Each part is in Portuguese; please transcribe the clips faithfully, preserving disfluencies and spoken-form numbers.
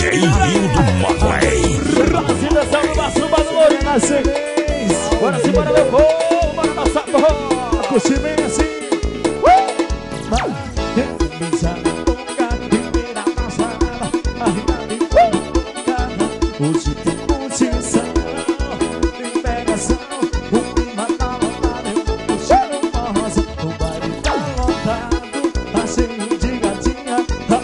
Hildo Maguei. Brasil, no nosso barulho na sequência. Bora se bora, meu povo, bora nossa porra. Curte bem assim. Hoje tem curtição, tem pegação. O clima tá lotado, eu vou puxar uma rosa. O baile tá lotado, tá cheio de gatinha.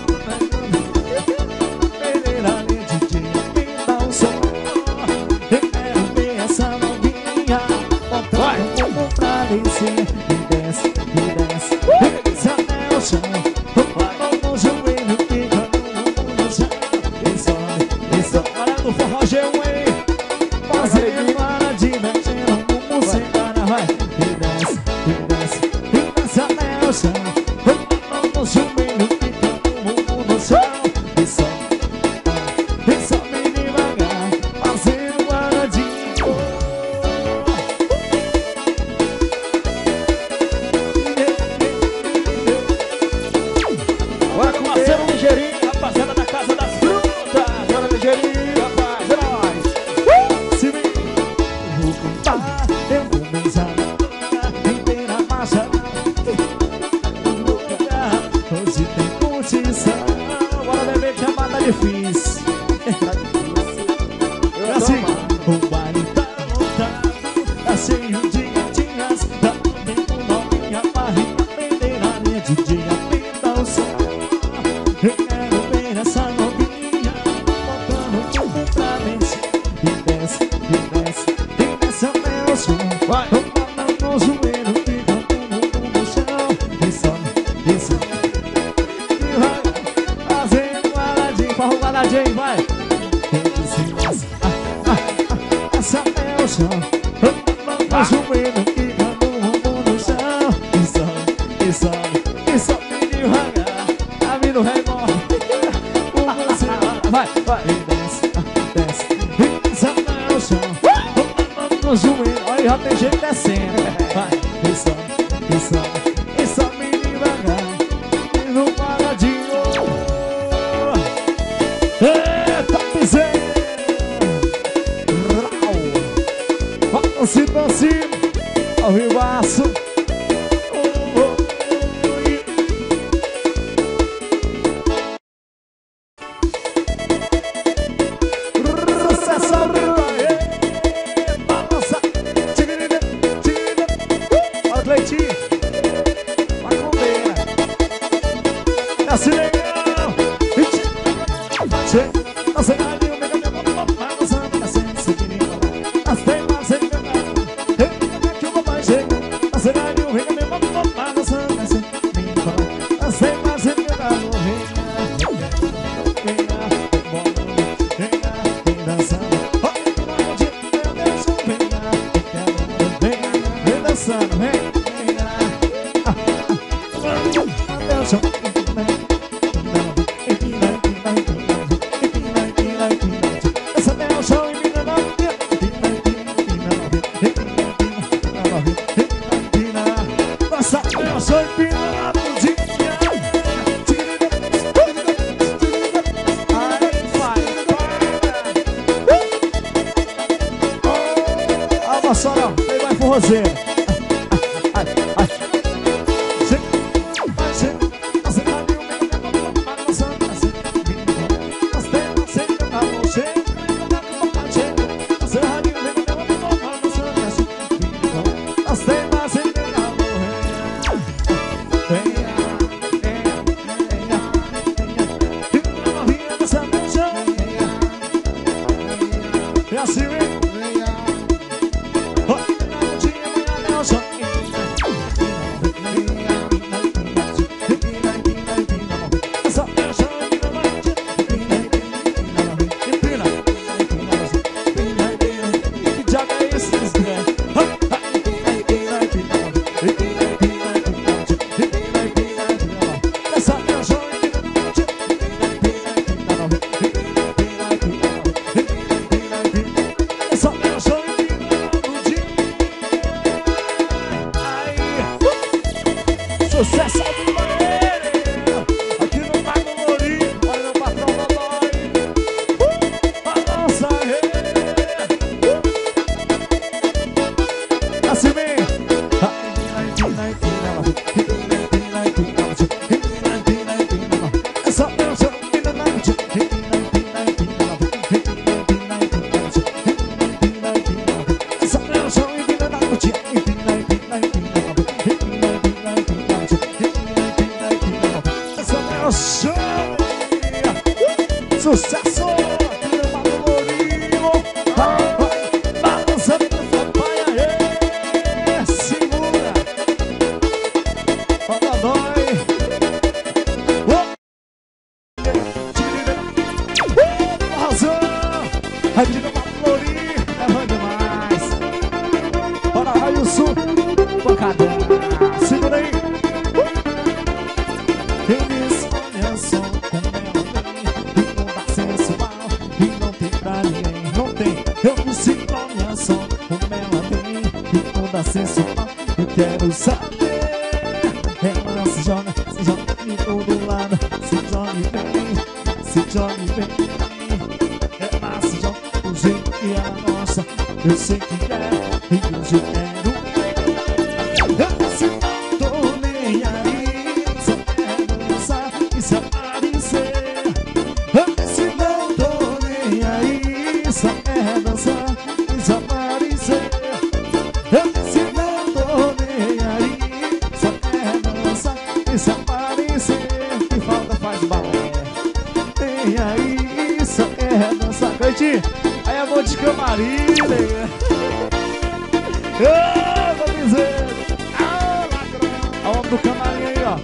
Pereira ali de dia, me dá um som. Eu quero ver essa novinha botando o bumbum pra descer. Me desce, me desce, me desce até o chão. Mão no joelho, fica no bumbum no chão. E sobe, e sobe. Olha no forró G um, hein? Fazer paradinha, tira um bumbum sem cara, vai. Me desce, me desce, me desce até o chão. Mão no joelho, fica no bumbum no chão. E sobe, e sobe devagar, fazendo paradinha. Bora com Marcelo Ligeirinho, rapaziada da Casa das Frutas. Bora Ligeirinho, rapaz, é nóis. Se vem, eu vou contar, eu vou beijar inteira marcha. Hoje tem curtição. Bora beber que a mata é difícil. É assim, o baile tá lotado, tá cheio de gatinhas. Tá bem com novinha, barriga, pendeirinha de dia, pinta o sol. Eu quero ver essa novinha botando o bumbum pra descer. E desce, e desce, e desce até o chão. Vai, mão no joelho, fica o bumbum no chão. E sobe, e sobe, e vai fazendo guardadinho, farra o guardadinho, vai. E desce, desce, ah, ah, ah, desce até o chão. Mão no joelho, fica o bumbum no chão. E sobe, e sobe, e sobe devagar. A vida do rei morre. Vai, vai. E desce, desce, e desce até o chão. No joelho, olha, já tem gente descendo. Vai, e sobe, e sobe, e sobe devagar. E no paradinho. Eita, piseiro. Vamos se dançar ao vivaço. no chão. Sucesso! Radinho pra florir, é bom demais. Bora, Railson, pancadão. Segura aí. Eles olham só como ela vem, e não dá sensual, e não tem pra ninguém. Não tem, eu consigo olhar só como ela vem, e não dá sensual. Eu quero saber. Ela se joga, se joga em todo lado, se joga bem, se joga bem. Eu sei que é, e hoje eu quero ver. Eu se não tô nem aí, só quero dançar e se aparecer. Eu se não tô nem aí, só quero dançar e se aparecer. Eu se não tô nem aí, só quero dançar e se aparecer. Que falta faz balé. Nem aí, só quero dançar. Coitinho, aí é bom de camarim. Ô, vou dizer, ah, ladrão. A homem do camarim aí, ó.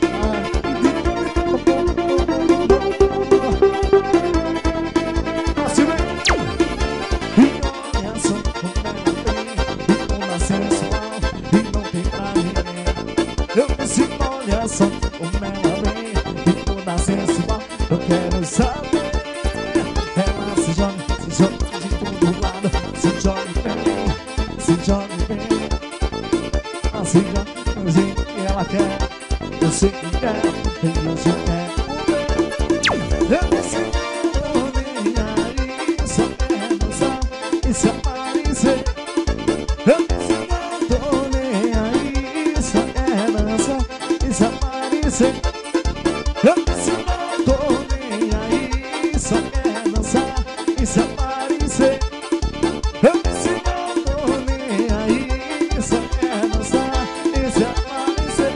Assim vem. E olha só como ela tem, e como é sensual, e não tem pra ninguém. Eu consigo, olha só como ela vem, e como é sensual. Eu quero saber. Ela se joga, se joga de todo lado, se joga bem, se joga bem. Se joga, assim que ela quer, eu sei que quer, e hoje eu quero. Eu disse não tô nem aí, só quero dançar e se aparecer. Eu disse não tô nem aí, só quero dançar e se aparecer. Eu disse não tô nem aí, só quero dançar e se aparecer. Eu disse não tô nem aí, só quero dançar e se aparecer.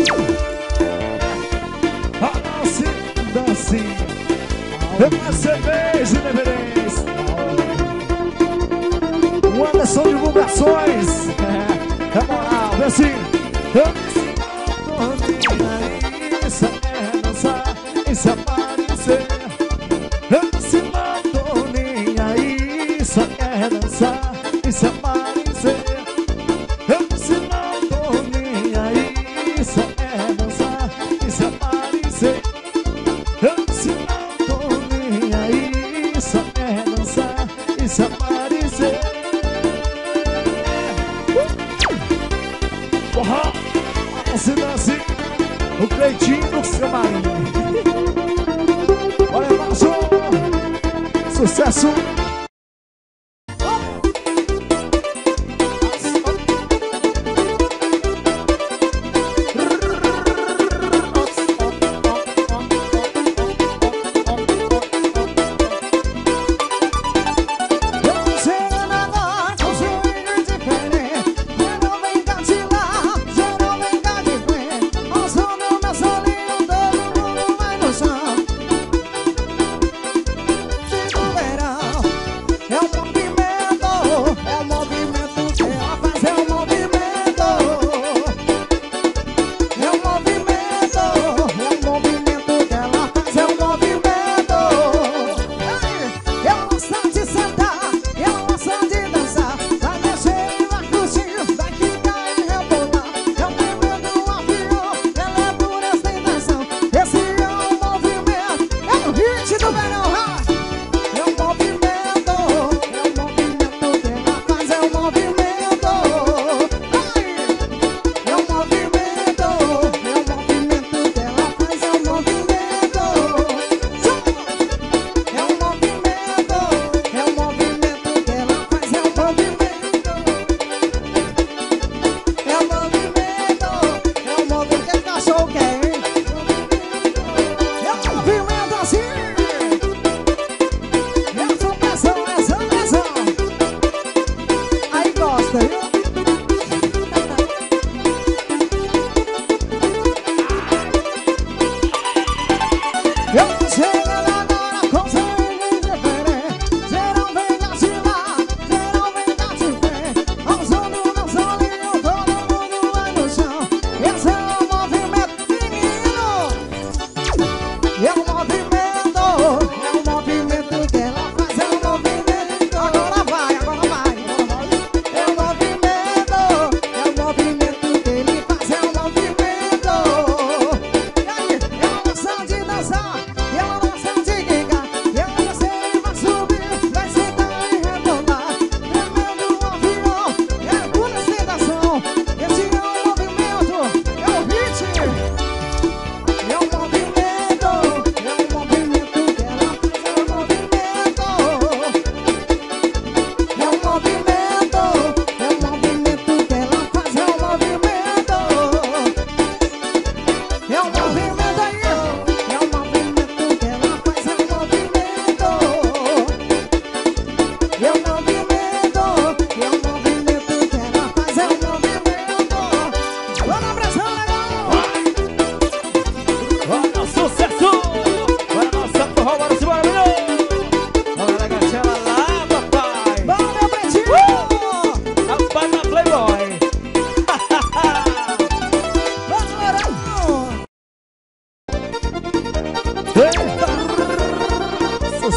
A nossa dança, eu quero cerveja e reverência. O Anderson Divulgações, é, é moral, vê assim. Eu disse não tô nem aí, só quero dançar e se aparecer. Eu disse não tô nem aí, só quero dançar e se aparecer. Eu disse não tô nem aí, só quero dançar e se aparecer. Eu disse não tô nem aí, só quero dançar e se aparecer. Porra, você dança, o Cleitinho do camarim. Olha, passou, sucesso.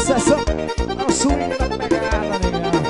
sucesso. É o swing da pegada, negão.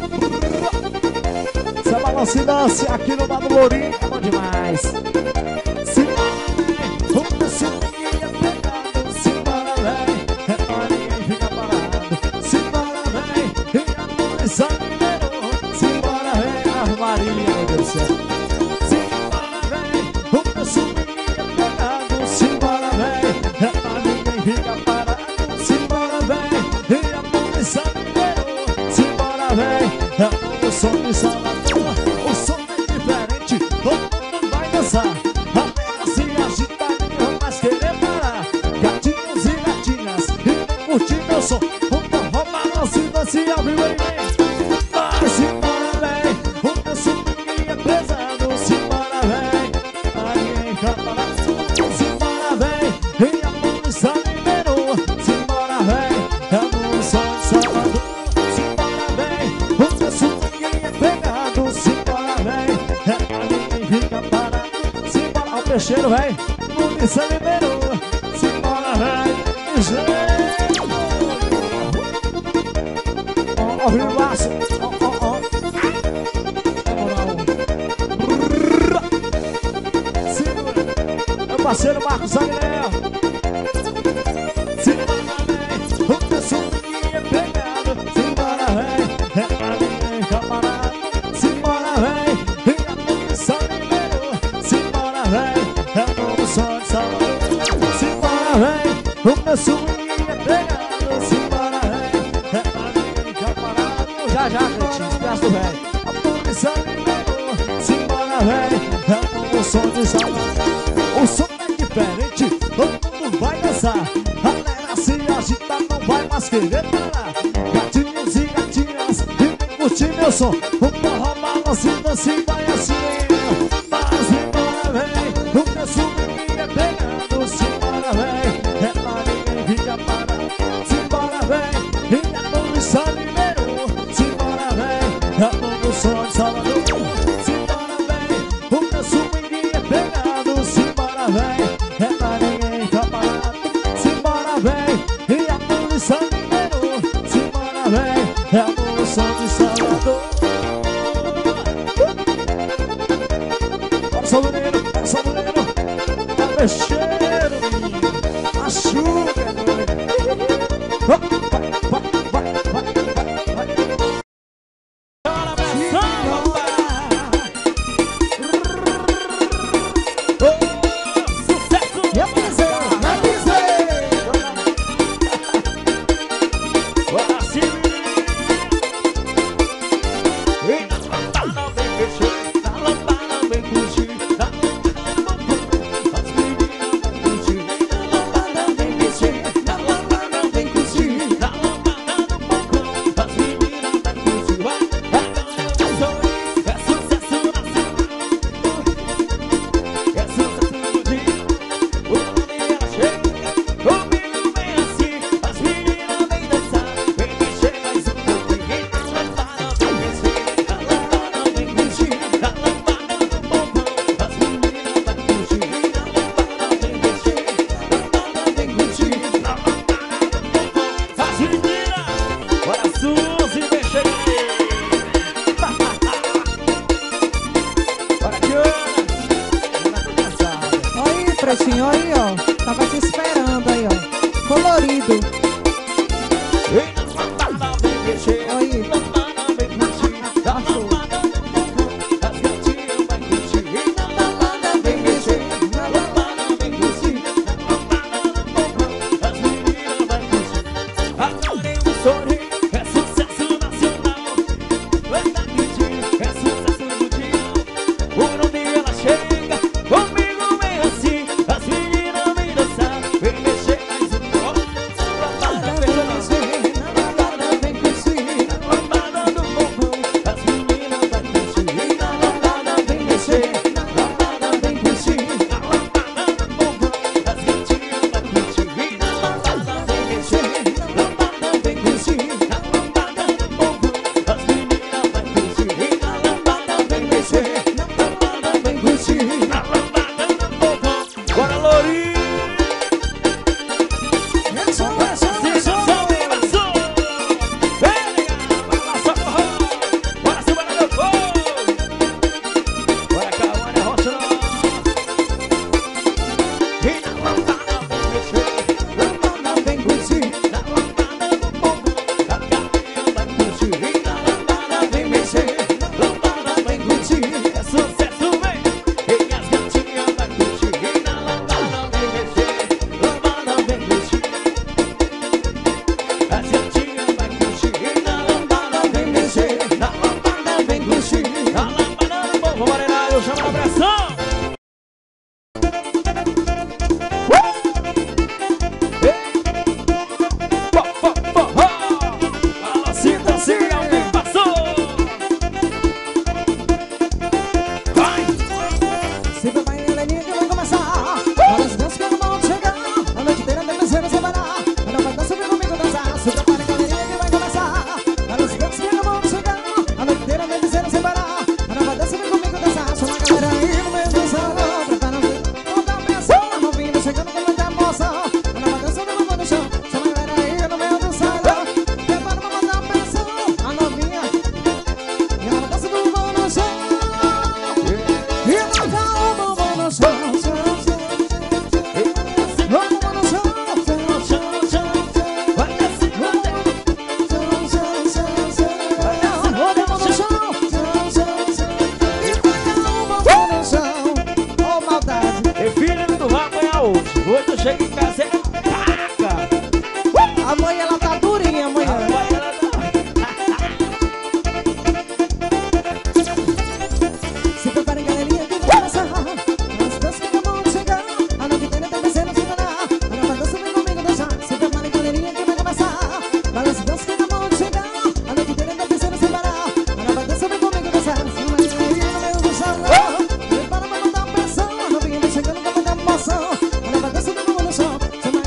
Essa balança e dance aqui no Bar do Lourinho é bom demais. Simbora, vem, o swing é pegado. Simbora, vem, é pra ninguém fica parado. Simbora, vem, e a polícia liberou. Simbora, vem, Ave Maria, meu Deus do céu. Simbora, vem, o swing é pegado. Simbora, vem, é pra ninguém fica parado. Simbora, vem, e a polícia liberou. Simbora, vem, é o som de Salvador. O som é diferente, todo mundo vai dançar. A terra se agita e não mais querer parar. Gatinhos e gatinhas, e não curtir meu som. O forró balança e dance ao vivo e vem. Vai, simbora, vem, o meu swing é pesado. Simbora, vem, a ninguém fica parado. Simbora, vem, e a polícia liberou. Simbora, vem, é o som de Salvador. Simbora, vem, o meu swing é pegado. Simbora, vem, é pra ninguém fica parado. Simbora, ó o peixeiro, vem, polícia liberou. Simbora, vem, gente. Ó, ó, vivaço, ó, ó, ó. Segura, meu parceiro Marcos Aguilera. Simbora, vem, o meu swing é pegado. Simbora, vem, é pra ninguém ficar parado. Simbora, vem, e a polícia liberou. Simbora, vem, é o novo som de Salvador. Simbora, vem, o meu swing é pegado. Simbora, vem, é pra ninguém ficar parado. Já, já, Cretinho, peço do velho. A polícia liberou. Simbora, vem, é o novo som de Salvador. O som é diferente, todo mundo vai dançar. A terra se agita, não vai mais querer parar. Gatinhos e gatinhas, e vem curtir meu som. O forró balança e dança e vai assim. Mas simbora, vem, o meu swing é pegado. Simbora, vem, é pra ninguém fica parado. Simbora, vem, e a polícia liberou. Simbora, vem, é o novo som de Salvador. Simbora, vem, o meu swing é pegado. Simbora, vem, é pra ninguém ficar parado. Simbora, vem, e a polícia liberou. Simbora, vem, é o novo som de Salvador. Bora, São Menino, bora, São Menino. É o peixeiro, menino. A chuva é doida. Vai, vai, vai, vai, vai, vai. Bora, Brasil! Oh, sucesso! E avisei, avisei! Bora, Silvio! E na lambada vem curtir, na lambada vem curtir, na lambada as meninas vão curtir. Na lambada vem mexer, na lambada vem curtir, na lambada do balcão as meninas vão curtir. Vai, agora eu vou sorrir, é sucesso nacional. É sucesso do dia, o nome ela chega, comigo vem assim, as meninas vem dançar, vem mexer mais um pouquinho. Na lambada vem mexer, na lambada vem curtir, na lambada do balcão as meninas vão curtir. Na lambada vem mexer, na lambada vem curtir, na lambada do balcão as meninas. Bora, Suzy, vem chegar aí. Bora, Diana. Diana tá cansada. Olha aí, Pretinho, olha aí, ó. Tava te esperando aí, ó. Colorido. E na lambada vem mexer, Olha aí. na lambada vem curtir, na lambada do balcão as gatinhas vai curtir. E na lambada vem mexer, na lambada vem curtir, na lambada do balcão as meninas vai curtir. Agora eu vou sorrir, é sucesso nacional. Vai dar pedido, é sucesso mundial. Por onde ela chega, comigo vem assim, as meninas vêm dançar, vem mexer mais um pouco. caseira taca. Amanhã ela tá durinha, amanhã. Amanhã ela tá... Se preparem, galerinha, que vai começar. As danças que vão chegar. A noite inteira tá descendo sem parar. A nova dança vem comigo deixar. Se preparem, galerinha, que vai começar. Balança, dança que vão chegar. A noite inteira tá descendo sem parar. A nova dança vem comigo deixar. Se não é galerinha no meio do salão. Prepara pra botar pressão. A novinha vem chegando pra muita emoção. A nova dança vem comigo deixar.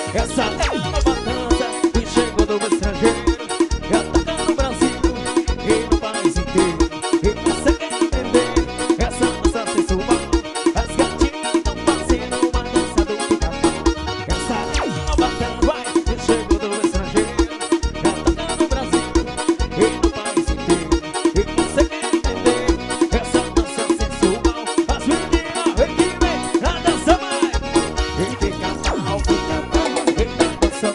Essa é uma nova dança que chegou do estrangeiro, já toca no Brasil e no país inteiro. E você quer entender essa dança sensual? As gatinhas estão fazendo uma dança do pica-pau. Essa é uma nova dança que chegou do estrangeiro, já toca no Brasil e no país inteiro. E você quer entender essa dança sensual? As meninas, vem que vem, a dança vai. E pica-pau, pica-pau, e a dança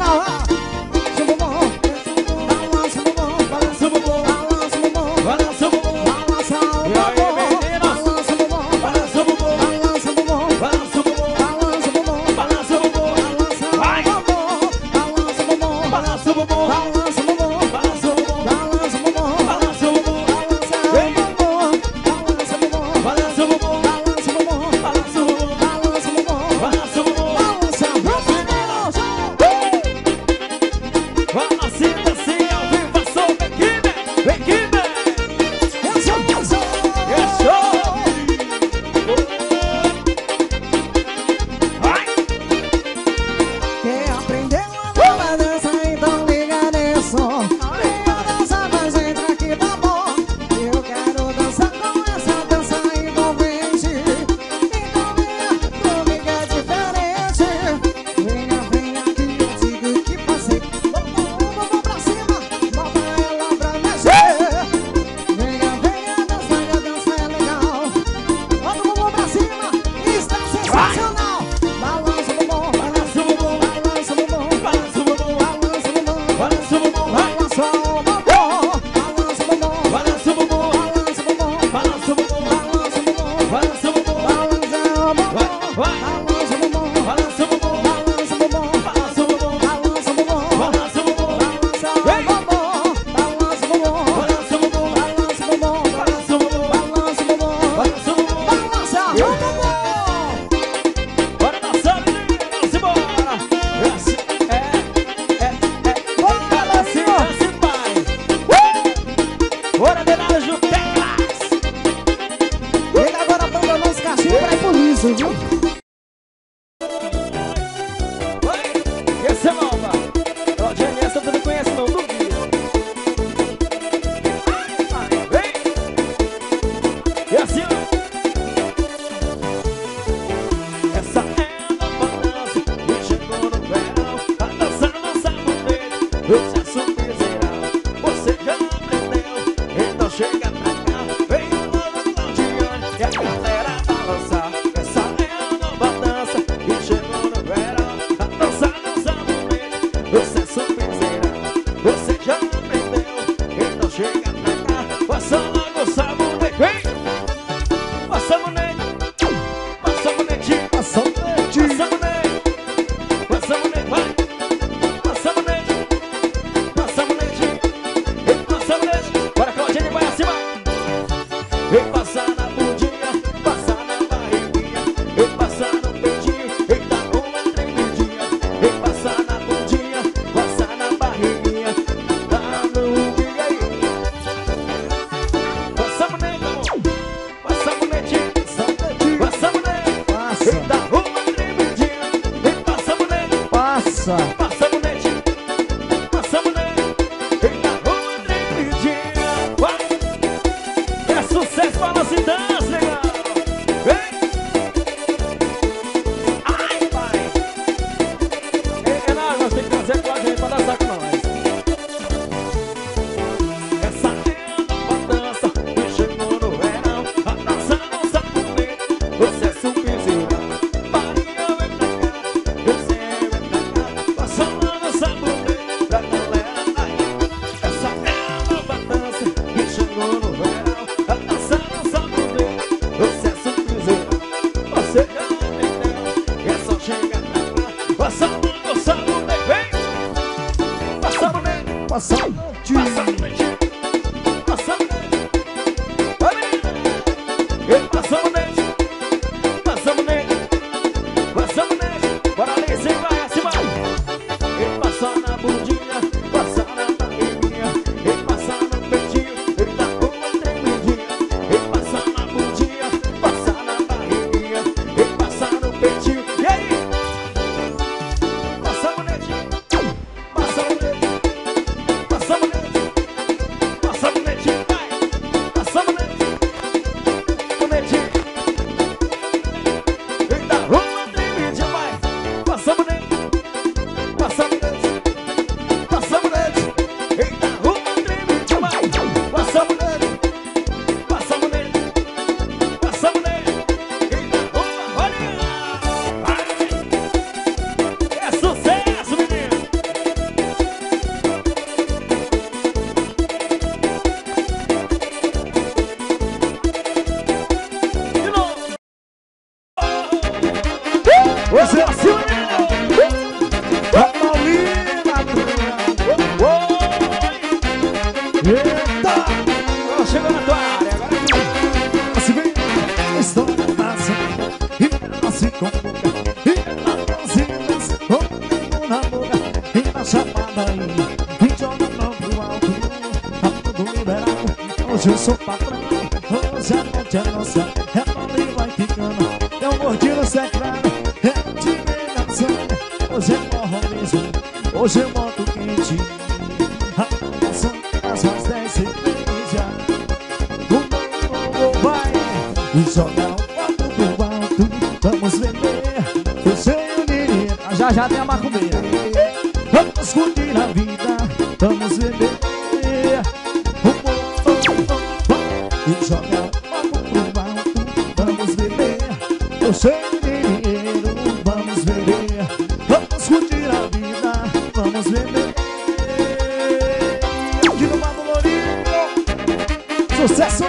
Passa aí e joga a mão pro alto. Tá tudo liberado, hoje eu sou patrão. Hoje a noite é nossa, rebola e vai ficando. É um gordinho secreto, é de negação. Hoje é morro mesmo, hoje eu boto quente. A canção das mais dez cerveja. O mundo vai e joga o copo pro alto. Vamos beber, eu sei o menino. Já já tem a macumbeira. Vamos curtir a vida, vamos beber. E joga o copo pro alto. Vamos beber, eu sei o dinheiro. Vamos beber, vamos curtir a vida, vamos beber. Aqui no Mato Lourinho, sucesso!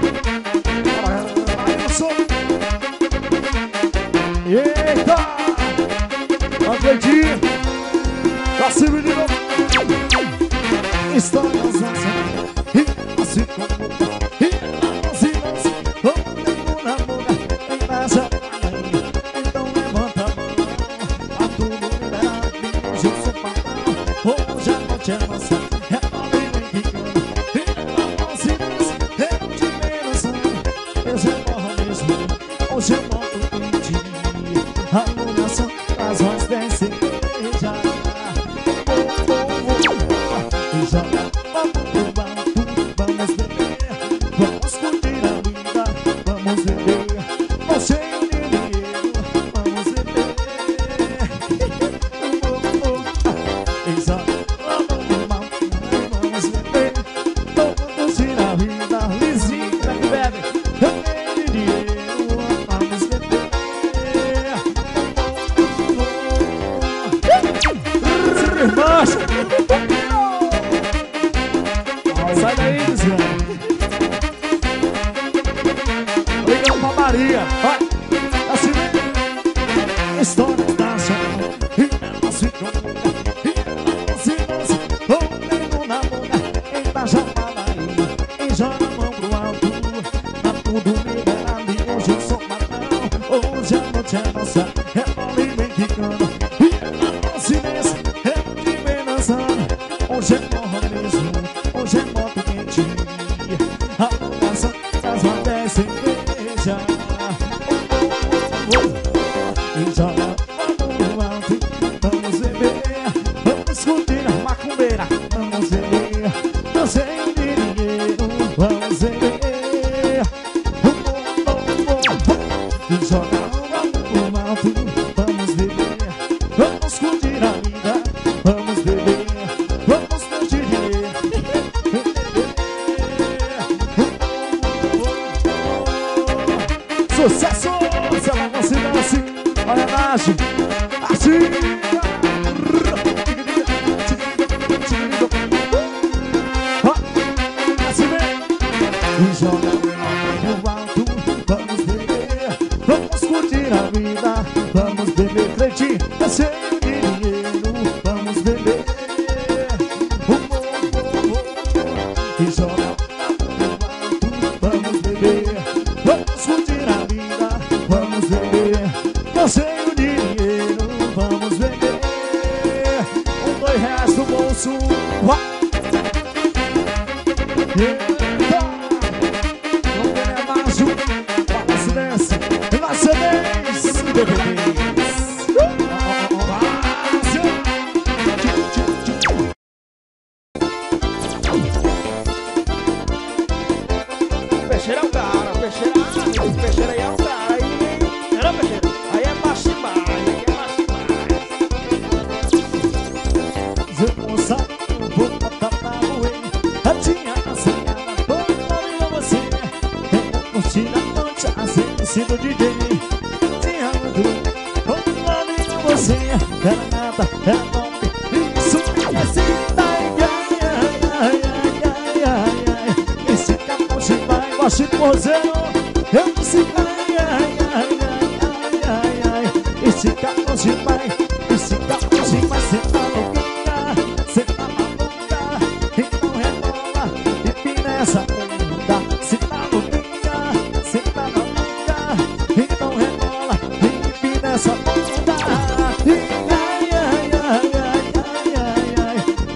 Eita! Acredite! Pra se menino! Histórias assim, e assim como e assim, assim, como na boca, em casa, então levanta a mão, a tudo liberado, hoje eu sou patrão, hoje a noite é nossa, é a vida que canta, e a assim, eu te mereço, eu já morro mesmo, hoje eu morro quente, a iluminação das mais dez cerveja. Joga papo pro alto, vamos beber, vamos curtir a vida, vamos beber, você e o dinheiro, vamos beber. E joga papo pro alto, vamos beber, vamos curtir a vida, lisinho que bebe, eu tenho dinheiro, vamos beber. Irmãos! Sai daí, desgrama. Ligando pra Maria. Vai. Assim mesmo. História da chama. E ela se conta. E ela se dança. O dedo na boca. Eita, já fala aí. E joga a mão pro alto. Tá tudo liberado. E hoje eu sou patrão. Hoje a noite é nossa. É bola e vem quicando. E ela se dança. É de bem dançando. Hoje é morro mesmo. Hoje é moto quente, a canção das mais dez cerveja. E joga papo pro alto, vamos beber, vamos curtir a macumbeira, vamos beber, não sei o dinheiro, vamos beber. E joga papo pro alto, vamos beber, vamos curtir a vida, vamos beber, vamos curtir dinheiro. Sucesso! Você vai conseguir assim. Olha a Nath. Assim. Assim mesmo. E joga pro alto. Vamos beber. Vamos curtir a vida. Vamos beber. Cleitinho, eu sei o dinheiro. Vamos beber. E joga pro alto. Vamos beber. Vamos curtir a vida, vamos beber. Eu sei o dinheiro, vamos beber. Um, dois reais no bolso. Uá. Eita! Não tem é macho. Balança dessa. Balança dessa. D V Ds. Peixeira é o cara, peixeira, peixeira aí é o cara, aí, não, peixeira, aí é baixo demais, aí é baixo demais. Zé moça, eu vou botar pra moer, a tinha assanhada, vou com você, eu curti a noite, assim, sido D J, tinha muito, vou com você, ela nada, ela top, isso me excita, ai, ai, ai, ai, ai, ai, esse capote vai. Baixo de mozeiro, eu disse ai, ai, ai, ai, ai, ai. Esse capote vai, esse capote vai. Cê tá louca, cê tá maluca. Então rebola e pina essa bunda. Cê tá louca, cê tá maluca. Então rebola e pina essa bunda. Ai, ai, ai, ai, ai, ai, ai.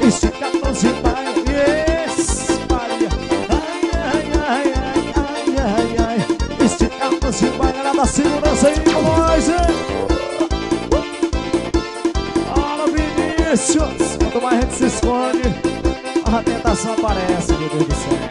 Quanto mais a gente se esconde, a tentação aparece, meu Deus do céu.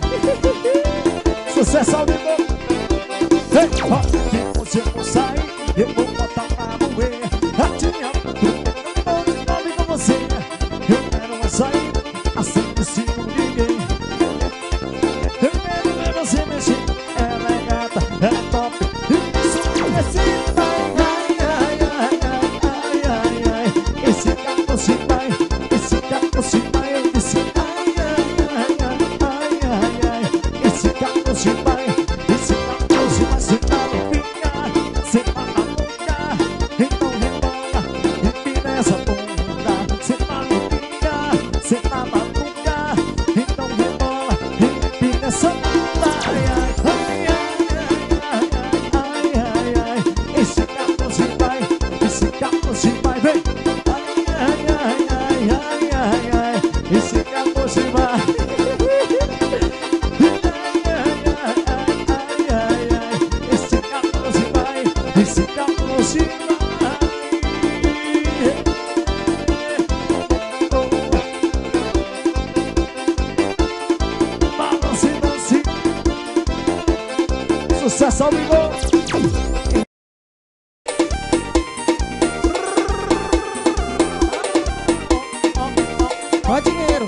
Sucesso ao vivo. Vem, ó, que você não sai, eu vou botar pra moer. A tinha tudo, eu vou de novo com você. Eu quero é sair, assim por cima ninguém. Eu quero ver você mexer. Ela é gata, ela é top. Isso é assim, vai, ai, ai, ai, ai, ai, ai. Esse gato se vai, esse gato se vai. Eu disse, ai, ai, ai, ai, ai, ai, ai. Esse gato se vai, esse gato se vai. Cê tá novinha, cê tá maluca. Então rebola, empina essa bunda. Cê tá novinha, cê tá maluca. Então rebola, empina essa bunda. Ai, ai, ai, ai, ai, ai, ai. Esse gato se vai, esse gato se vai, vem. Ai, ai, ai, ai, ai, ai, ai. Esse gato se vai. Esse gato se vai, esse gato se vai. Balance, dance. Sucesso ao vivo. Ó dinheiro.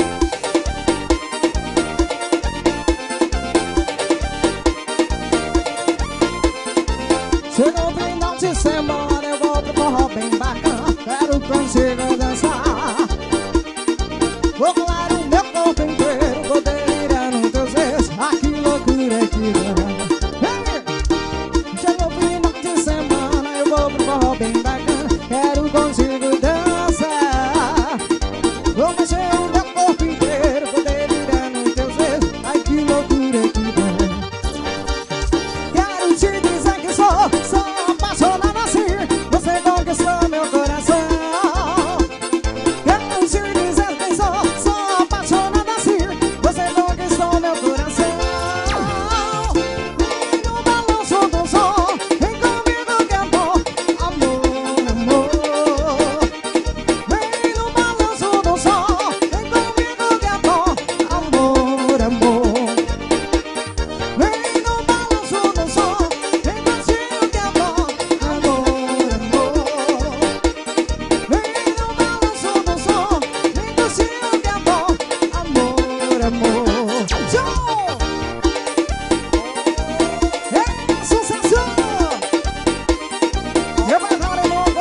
Chegou o final de semana, eu vou pro forró bem bacana. Quero consigo dançar. Vou colar o meu corpo inteiro, vou delirar nos teus beijos. Ah, que loucura que dá. Chegou o final de semana, eu vou pro forró bem bacana. Quero consigo dançar. Vou mexer o meu corpo inteiro, vou delirar nos teus beijos. Ai, que loucura que dá. Quero te dizer que sou, sou apaixonado assim. Você conquistou meu coração. Quero te dizer que sou, sou apaixonado assim. Você conquistou meu coração. Vem no balanço do som, vem comigo que é bom. Amor, amor. Vem no balanço do som, vem comigo que é bom. Amor, amor. Vem no balanço do som, vem contigo que é bom. Amor, amor. Vem no balanço do som, vem contigo que é bom. Amor, amor. Tchau! É sucesso! Eu vou dar de novo.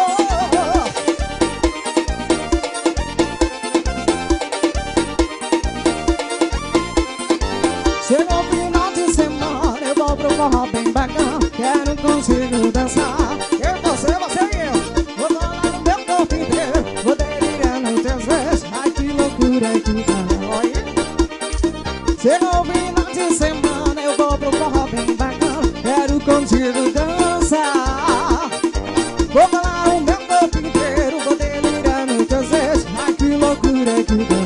Chegou o final de semana, eu vou pro forró bem bacana. Quero consigo dançar. Eu, você, você e eu. Vou colar no meu corpo inteiro, vou delirar nos teus beijos. Ai, que loucura que dá. Olha. Chegou o final de semana, eu vou pro forró bem bacana. Quero contigo dançar. Vou colar o meu corpo inteiro, vou delirar nos teus beijos. Ai, que loucura que dá.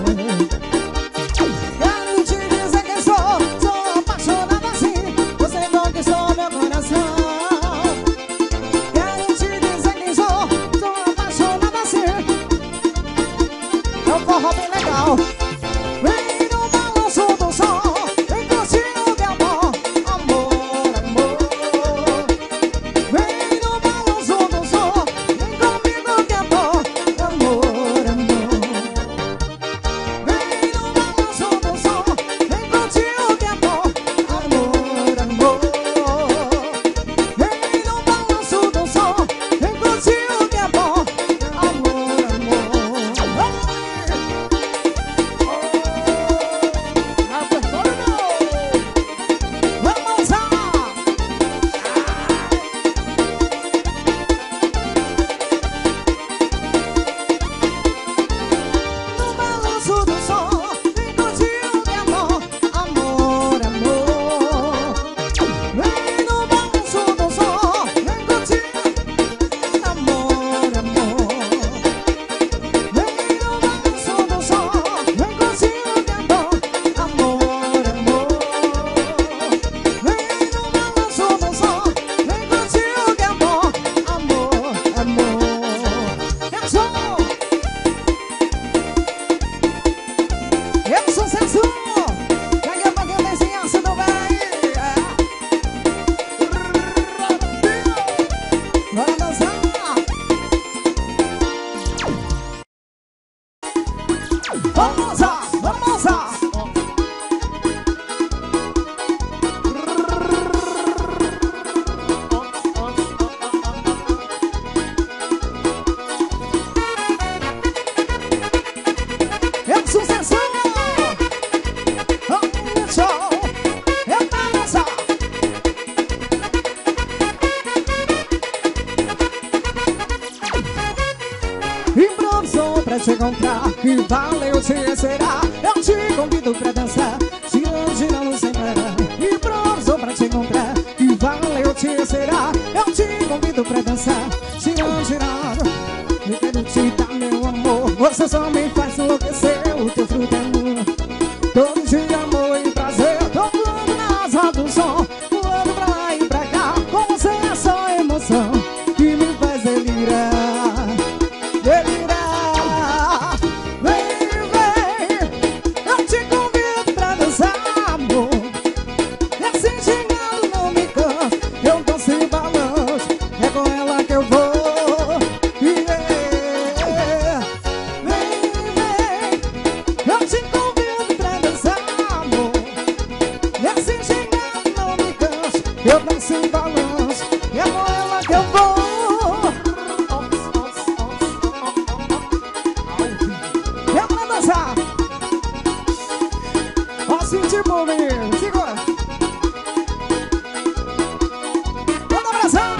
Quero te dizer que sou, sou apaixonado assim. Você conquistou meu coração. Quero te dizer que sou, sou apaixonado assim. É um forró bem legal. Vem no balanço do som, vem contigo que é bom. Amor, amor. Vem no balanço do som, vem comigo que é bom. Amor, amor. Vem no balanço do som, vem contigo que é bom. Amor, amor. Vem no balanço do som, vem contigo que é bom. Amor, amor. Vamos lá, vamos lá. É sucesso. Olha só. É balança. Improvisou pra te encontrar, que valeu te será. Eu te convido pra dançar, girando, girando sem parar. Improvisou pra te encontrar, que valeu te será. Eu te convido pra dançar, girando, girando. Eu quero te dar meu amor, você só me faz enlouquecer. O teu fruto é amor, todo dia amor e prazer. Tô voando na asa do som, voando pra lá e pra cá. Com você é só emoção que me faz delirar. Delirar, vem, vem. Eu te convido pra dançar, amor. E assim chegando não me canso, eu danço e balanço. É com ela que eu vou. Yeah. Vem, vem. Eu te convido pra dançar, amor. E assim chegando não me canso, eu danço e balanço. É com ela que eu vou. É pra dançar. Ó, sentir bom, menino. Segura. Manda abração.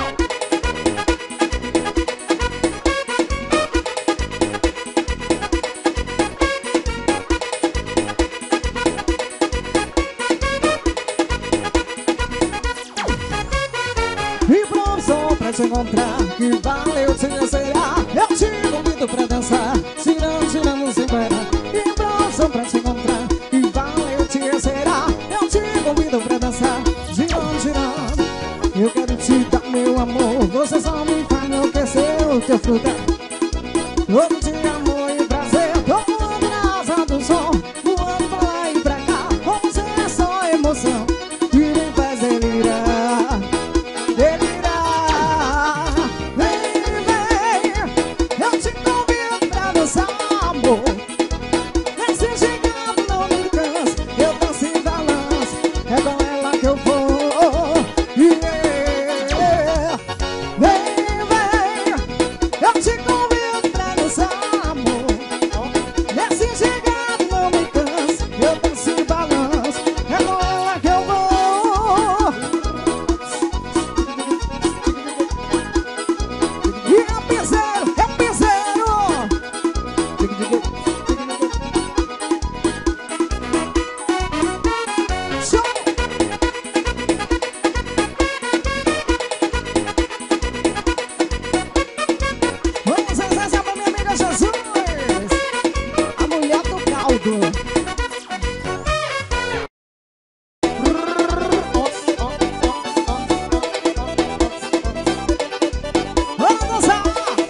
Improvisou pra te encontrar, que valeu te será. Eu te convido pra dançar, girando, girando sem parar. Improvisou pra te encontrar, que valeu te será. Eu te convido pra dançar, girando, girando. Eu quero te dar meu amor, você só me faz enlouquecer. O teu fruto é todo dia amor e prazer. Tô voando na asa do som, voando pra lá e pra cá. Com você é só emoção que me faz delirar. Delirar, vem, vem. Eu te convido pra dançar, amor. E se chegando não me canso, eu danço e balanço. É com ela que eu vou. Yeah. Vem, vem. Eu te convido pra dançar, amor. E se chegando não me canso, eu danço e balanço. É com ela que eu vou. E é piseiro, é piseiro. Show. Vamos acessar pra minha amiga Jesus, a mulher do caldo. Vamos dançar.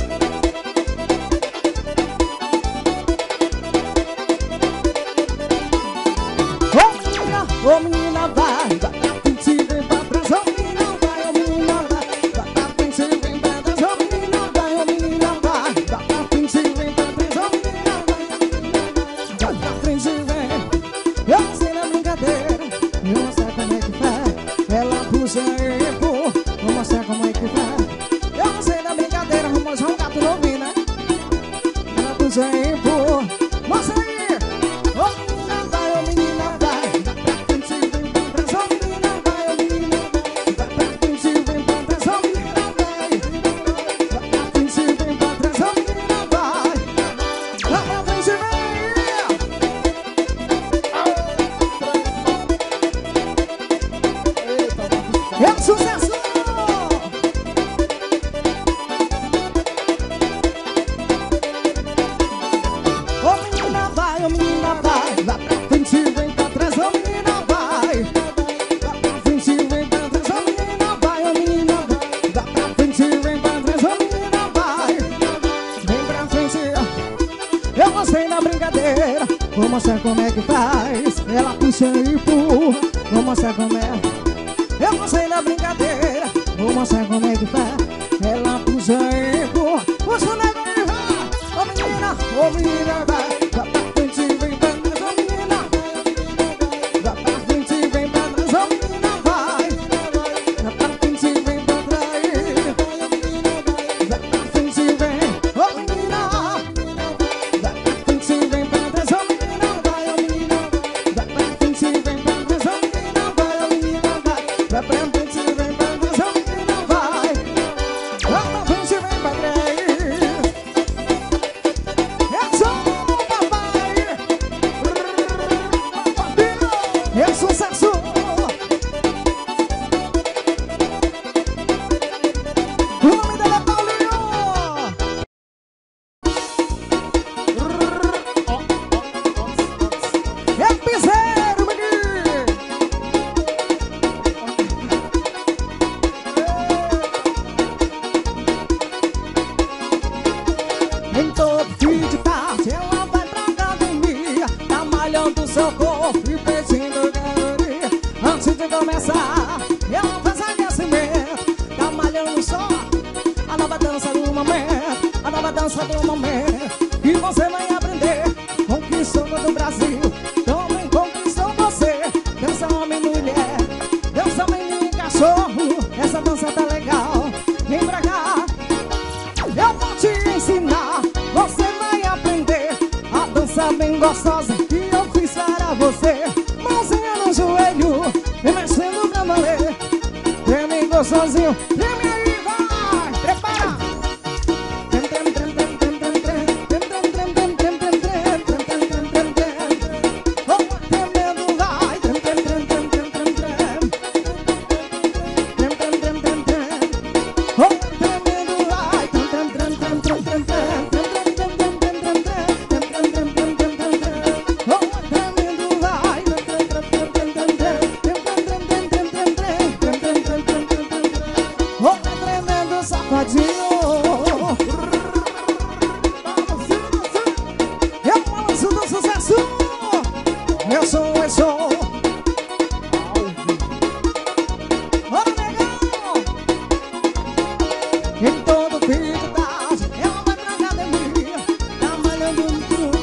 Ô menina, ô menina vai, vai pra frente e vem pra trás. Ô menina vai, ô menina vai, vai pra frente e vem pra trás. Ô menina vai, ô menina vai, vai pra frente e vem pra trás. Ô menina vai, vai pra frente e vem. Eu sei na brincadeira, eu não sei como é que faz. Ela puxa e empurra, vou mostrar como é que faz. Eu não sei na brincadeira, vou mostrar um gato novinho, né? Ela puxa e empurra, mostra aí. Ô menina vai, ô menina vai, vai pra frente e vem pra trás. Ô menina vai, ô menina vai, vai pra frente e vem pra trás. Ô menina vai, vai pra frente e vem pra trás. Ô menina vai, vai pra frente e vem. É um sucesso! Ô menina vai, ô menina vai, vai pra frente e vem pra trás. Ô menina vai, vai pra frente e vem pra trás. Ô menina vai, ô menina vai, vai pra frente e vem pra trás. Ô menina vai, vem pra frente. Eu gostei da brincadeira, vou mostrar como é que faz. Ela puxa e empurra, vou mostrar como é. Eu gostei da brincadeira, vou mostrar como é que faz. Ela puxa e empurra, puxa o negócio e vai. Ô menina, ô menina vai, vai pra frente conquistou todo o Brasil, também conquistou você. Dança homem e mulher, dança menino e cachorro. Essa dança tá legal, vem pra cá. Eu vou te ensinar, você vai aprender a dança bem gostosa que eu fiz para você. Mãozinha no joelho, vem mexendo pra valer. Treme gostosinho, treme aí, vai, prepara. Trem, trem, trem, trem, trem, trem, trem. Trem, trem, trem, trem, trem, trem, trem. Trem, trem, trem, trem, trem. Oh, tremendo, vai. Trem, trem, trem, trem, trem, trem, trem. Trem, trem, trem, trem, trem. Oh, tremendo, vai. Trem, trem, trem, trem, trem, trem, trem. Trem, trem, trem, trem, trem, trem, trem. Trem, trem, trem, trem, trem, trem, trem. Oh, tremendo, vai. Trem, trem, trem, trem, trem, trem, trem. Trem, trem, trem, trem, trem, trem, trem. Trem, trem, trem, trem, trem, trem, trem. Oh, tremendo safadinho. É o balanço do sucesso. Eu sou, eu sou. Olha, legal. Em todo fim de tarde, ela vai pra academia, tá malhando tudo.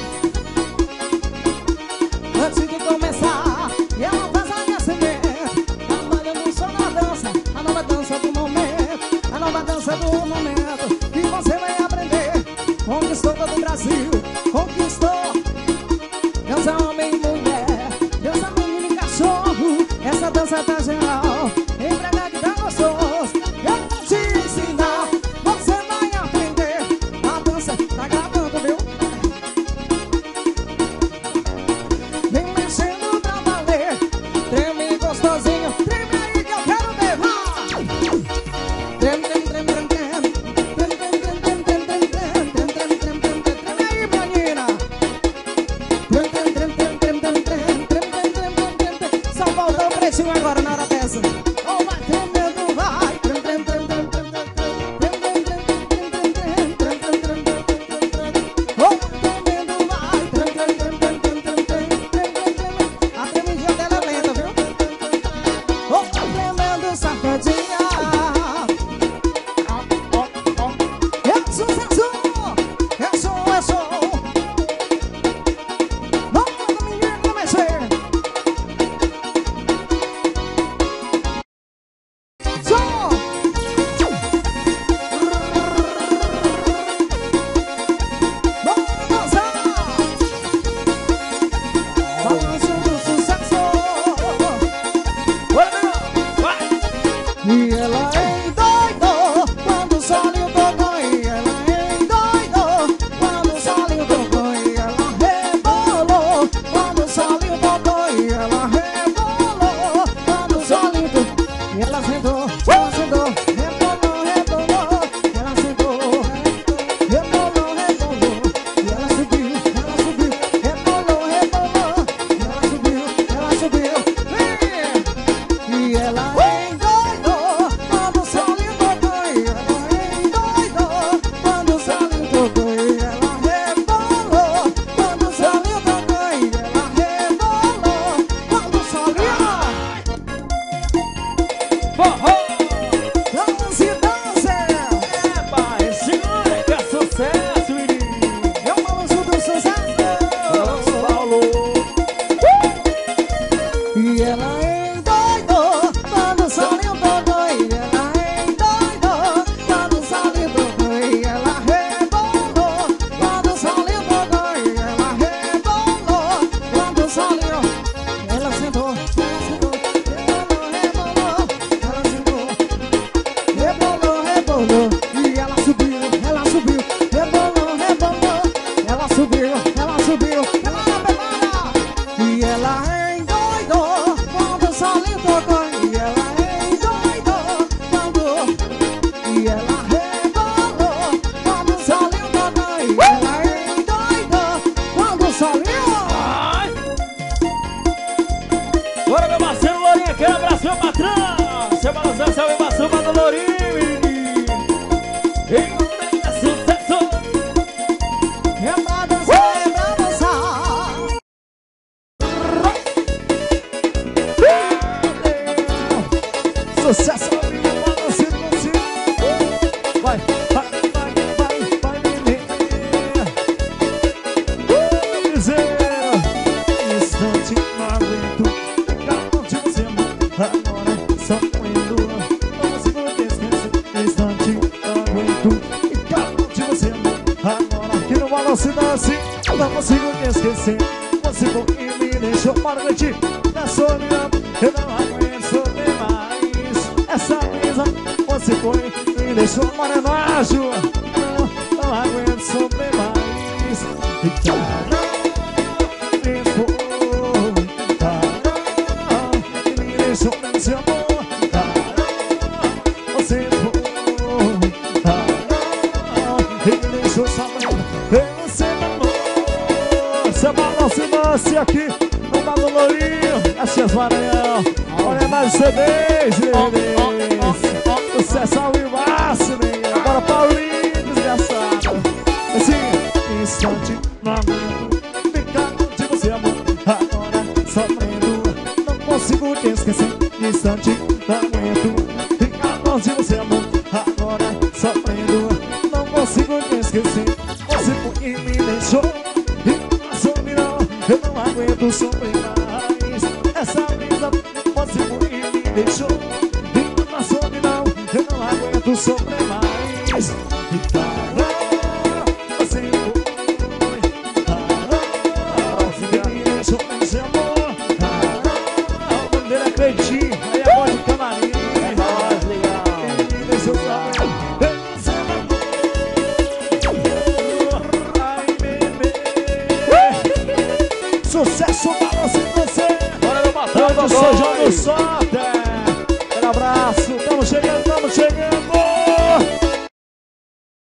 Antes de começar, ela faz aquecimento, tá malhando só na dança, a nova dança do momento, a nova dança do momento, que você vai aprender. Conquistou todo o Brasil, conquistou. Dança homem e mulher, dança menino e cachorro. Essa dança tá geral, vem pra cá que tá gostoso. Eu vou te ensinar, você vai aprender. A dança tá gravando, viu? Vem mexendo pra valer. Treme gostosinho, treme aí que eu quero ver, vai! Treme, treme, treme, treme, treme. Treme, treme, treme, treme, treme, treme, treme. Treme, treme, treme, treme, treme. Treme aí, menina. Treme, treme, treme, treme, treme, treme, treme. Treme, treme, treme, treme, treme, treme. Só falta um pretinho agora na hora dessa. Oh, vai tremendo, vai. Treme, treme, treme, treme, treme, treme. Treme, treme, treme, treme, treme, treme. Treme, treme, treme, treme, treme, treme. Oh, tremendo, vai. Treme, treme, treme, treme, treme, treme, treme. Treme, treme, treme. A tremidinha dela é lenta, viu? Oh, tremendo, safadinha. É sucesso! Eu sou, eu sou. Vamos lá, menino, comecei. Som! Vamos dançar! Balanço do sucesso. E ela endoidou quando o solinho tocou. E ela endoidou quando o solinho tocou. E ela rebolou quando o solinho tocou. E ela rebolou quando o solinho tocou. E ela sentou, ela sentou, rebolou, rebolou. Ela sentou, rebolou, rebolou. E ela subiu, ela subiu, rebolou, rebolou. E ela subiu, ela subiu. E ela endoidou quando o solinho tocou. E ela endoidou quando o solinho tocou. E ela rebolou quando o solinho tocou. E ela rebolou quando o solinho. Dança e dança. Eba, esse moleque é sucesso, menino. É o balanço do sucesso. Paulo. E ela endoidou quando o solinho tocou. E ela endoidou quando o solinho tocou. E ela rebolou quando o solinho tocou. E ela rebolou quando o solinho. Ela sentou, ela sentou, rebolou, rebolou. Ela sentou, rebolou, rebolou. E ela subiu, ela subiu, rebolou, rebolou. Ela subiu, ela subiu. Prepara, prepara. E ela endoidou quando o solinho tocou. E ela endoidou quando. E ela rebolou quando o solinho tocou. E ela endoidou quando o solinho. Ai. Bora, meu parceiro Lourinho, aquele abraço, meu patrão. Seu balançando, seu embaço, para o Lourinho, menino. E o moleque é sucesso. É pra dançar, é pra dançar. Sucesso, amigo, balanço, balanço. Vai, vai, vai, vai, vai, menino. Uh, dizer. consigo te esquecer. Você foi e me deixou. Bora, Cleitinho. Na solidão eu não aguento sofrer mais. Essa brisa, você foi e me deixou. Bora, é nóis, Ju. Não, não aguento sofrer mais. E caramba, me foi. Caramba, e me deixou nesse amor. Você foi. Caramba, e me deixou sabendo. Você amor. Você balança e lance aqui. No Mato Lourinho. Essas Maranhão. Olha mais C Ds, Denis. Sucesso ao vivaço, né? Agora Paulinho, desgraçado. Assim, instante, não aguento ficar longe de você, amor. Agora, sofrendo, não consigo te esquecer. Instante, não aguento ficar longe de você, amor. Agora, sofrendo, não consigo te esquecer. Você foi e me deixou. E passou, não, eu não aguento sofrer mais. Essa brisa, você foi e me deixou. E passou, não, eu não aguento sofrer mais. E caramba, você foi. Caramba, você me deixou nesse amor. Caramba, o nome dele é Cleitinho. Aí a voz de camarim. É nóis, legal. Ele me deixou sabendo. Você amor. Ai, bebê. Sucesso, balança em você. Bora no Matando Eu sou João do Sota. Um abraço, tamo chegando, tamo chegando.